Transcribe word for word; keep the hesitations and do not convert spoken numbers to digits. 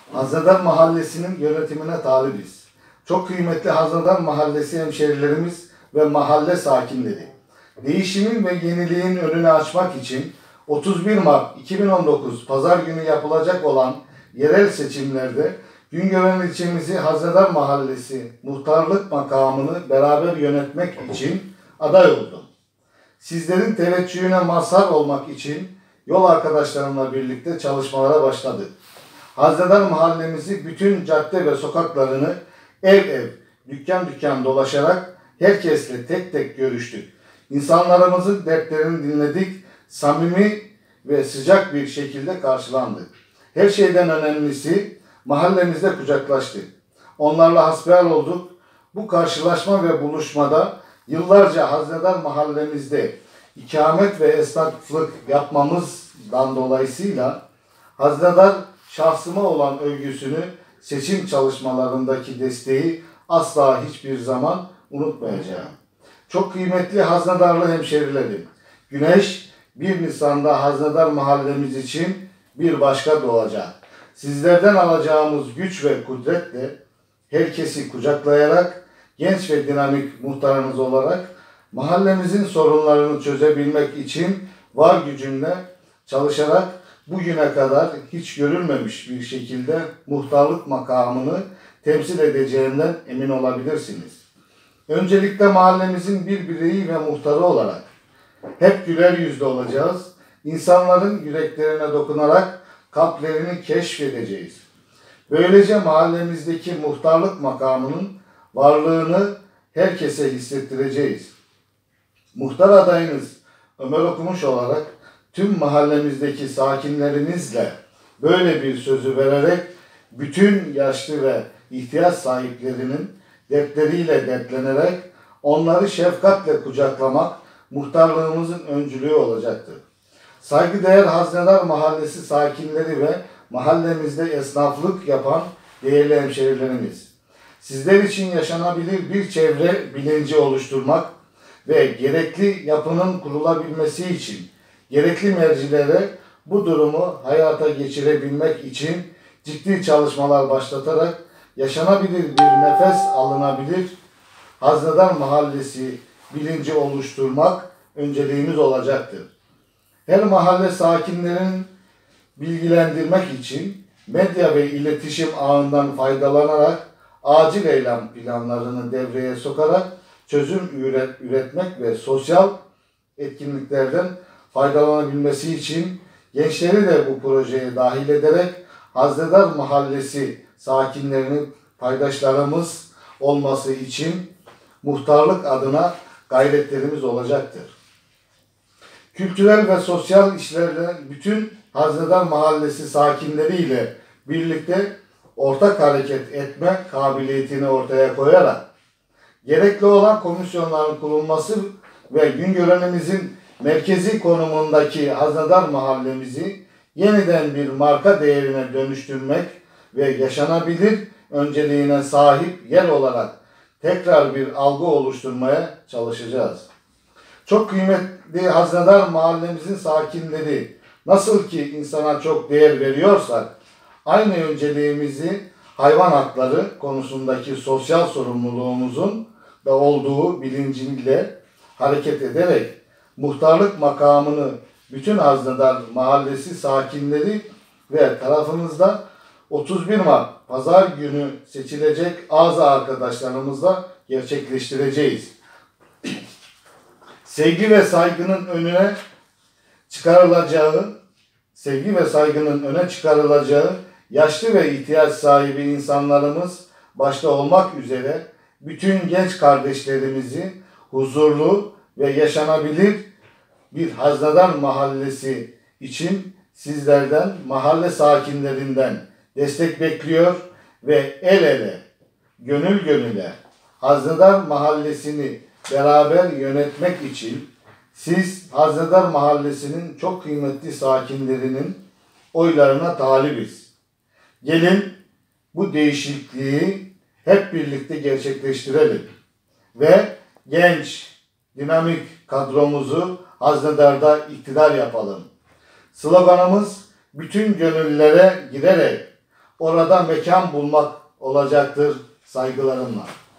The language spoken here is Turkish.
Haznedar Mahallesi'nin yönetimine talibiz. Çok kıymetli Haznedar Mahallesi hemşerilerimiz ve mahalle sakinleri, değişimin ve yeniliğin önünü açmak için otuz bir Mart iki bin on dokuz Pazar günü yapılacak olan yerel seçimlerde Güngören ilçemizi Haznedar Mahallesi muhtarlık makamını beraber yönetmek için aday oldum. Sizlerin teveccühüne mazhar olmak için yol arkadaşlarımla birlikte çalışmalara başladık. Haznedar mahallemizi bütün cadde ve sokaklarını ev ev, dükkan dükkan dolaşarak herkesle tek tek görüştük. İnsanlarımızın dertlerini dinledik, samimi ve sıcak bir şekilde karşılandık. Her şeyden önemlisi mahallemizde kucaklaştık. Onlarla hasbihal olduk. Bu karşılaşma ve buluşmada yıllarca Haznedar mahallemizde ikamet ve esnaflık yapmamızdan dolayısıyla Haznedar şahsıma olan övgüsünü, seçim çalışmalarındaki desteği asla hiçbir zaman unutmayacağım. Çok kıymetli Haznedarlı hemşerilerim, güneş bir Nisan'da Haznedar mahallemiz için bir başka doğacak. Sizlerden alacağımız güç ve kudretle herkesi kucaklayarak genç ve dinamik muhtarınız olarak mahallemizin sorunlarını çözebilmek için var gücümle çalışarak bugüne kadar hiç görülmemiş bir şekilde muhtarlık makamını temsil edeceğinden emin olabilirsiniz. Öncelikle mahallemizin bir bireyi ve muhtarı olarak hep güler yüzlü olacağız. İnsanların yüreklerine dokunarak kalplerini keşfedeceğiz. Böylece mahallemizdeki muhtarlık makamının varlığını herkese hissettireceğiz. Muhtar adayınız Ömer Okumuş olarak tüm mahallemizdeki sakinlerimizle böyle bir sözü vererek bütün yaşlı ve ihtiyaç sahiplerinin dertleriyle dertlenerek onları şefkatle kucaklamak muhtarlığımızın öncülüğü olacaktır. Saygıdeğer Haznedar Mahallesi sakinleri ve mahallemizde esnaflık yapan değerli hemşerilerimiz, sizler için yaşanabilir bir çevre bilinci oluşturmak ve gerekli yapının kurulabilmesi için gerekli mercilere bu durumu hayata geçirebilmek için ciddi çalışmalar başlatarak yaşanabilir bir nefes alınabilir Haznedar Mahallesi bilinci oluşturmak önceliğimiz olacaktır. Her mahalle sakinlerin bilgilendirmek için medya ve iletişim ağından faydalanarak acil eylem planlarını devreye sokarak çözüm üret, üretmek ve sosyal etkinliklerden faydalanabilmesi için gençleri de bu projeye dahil ederek Haznedar Mahallesi sakinlerinin paydaşlarımız olması için muhtarlık adına gayretlerimiz olacaktır. Kültürel ve sosyal işlerle bütün Haznedar Mahallesi sakinleriyle birlikte ortak hareket etme kabiliyetini ortaya koyarak gerekli olan komisyonların kurulması ve Güngören'imizin merkezi konumundaki Haznedar mahallemizi yeniden bir marka değerine dönüştürmek ve yaşanabilir önceliğine sahip yer olarak tekrar bir algı oluşturmaya çalışacağız. Çok kıymetli Haznedar mahallemizin sakinleri, nasıl ki insana çok değer veriyorsak, aynı önceliğimizi hayvan hakları konusundaki sosyal sorumluluğumuzun da olduğu bilinciyle hareket ederek muhtarlık makamını bütün Haznedar Mahallesi sakinleri ve tarafımızda otuz bir Mart Pazar günü seçilecek azı arkadaşlarımızla gerçekleştireceğiz. Sevgi ve saygının önüne çıkarılacağı, sevgi ve saygının öne çıkarılacağı yaşlı ve ihtiyaç sahibi insanlarımız başta olmak üzere bütün genç kardeşlerimizi huzurlu ve yaşanabilir bir Haznedar Mahallesi için sizlerden, mahalle sakinlerinden destek bekliyor ve el ele, gönül gönüle Haznedar Mahallesi'ni beraber yönetmek için siz Haznedar Mahallesi'nin çok kıymetli sakinlerinin oylarına talibiz. Gelin bu değişikliği hep birlikte gerçekleştirelim ve genç, dinamik kadromuzu Haznedar'da iktidar yapalım. Sloganımız bütün gönüllere girerek orada mekan bulmak olacaktır saygılarımla.